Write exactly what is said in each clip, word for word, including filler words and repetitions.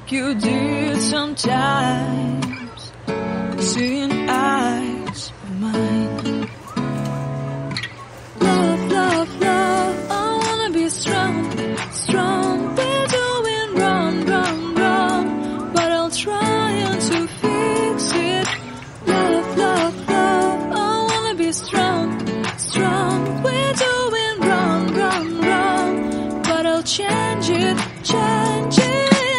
like you did sometimes, seeing eyes of mine. Love, love, love, I wanna be strong, strong. We're doing wrong, wrong, wrong, but I'll try to fix it. Love, love, love, I wanna be strong, strong. We're doing wrong, wrong, wrong, but I'll change it, change it.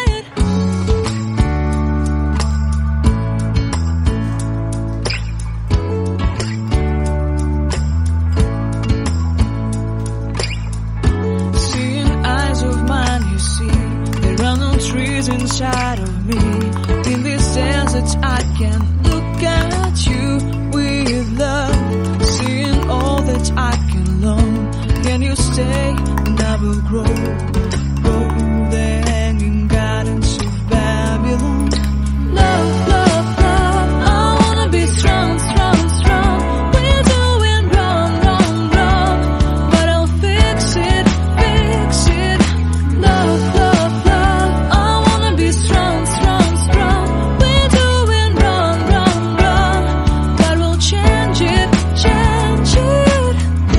Trees inside of me. In this desert I can look at you with love, seeing all that I can learn. Can you stay and I will grow? Grow the hanging gardens of Babylon. Love, love, love, I wanna be strong, strong, strong. We're doing wrong, wrong, wrong, but I'll fix it, fix it. Love, love, love, strong, strong, strong. We're doing wrong, wrong, wrong, but we'll change it, change it.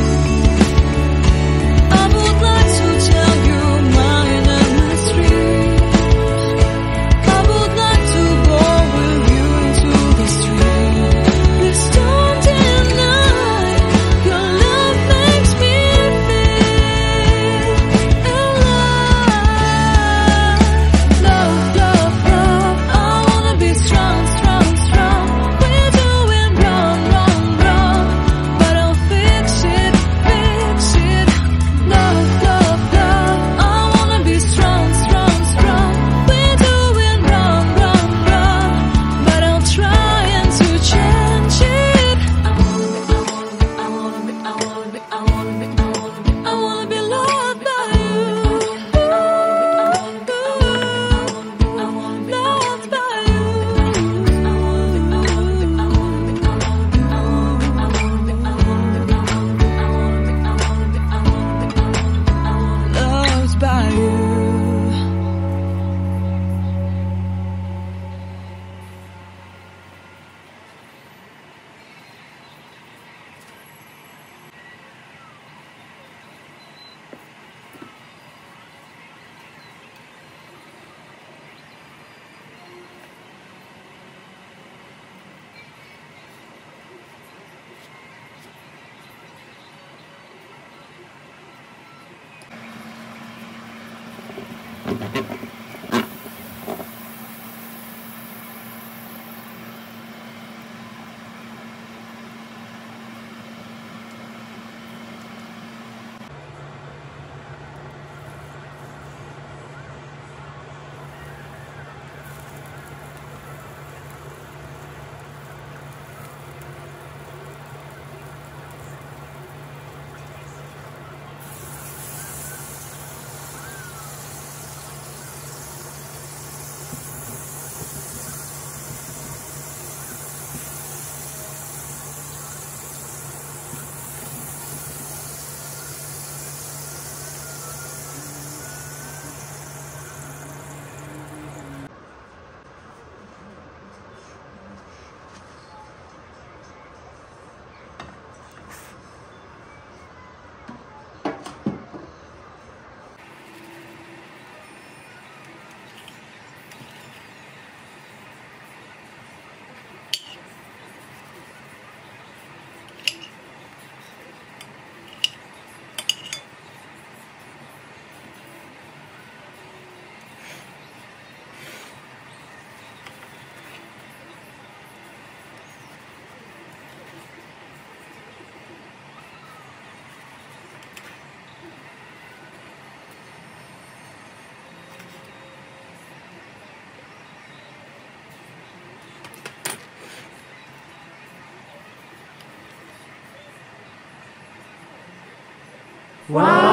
I would like to tell you mine and my street. I would like to go with you to the street. Please don't deny, your love makes me feel alive. Love, love, love, I wanna be strong, strong, strong. We're doing wrong, wrong, wrong, but I'll fix it, fix it. Love, love, love, I wanna be strong, strong, strong. We're doing wrong, wrong, wrong, but I'll try and to change it. I wanna be, I wanna be, I wanna be, I wanna be, I wanna be, I wanna be loved by you. Loved by you. Loved by you. Wow!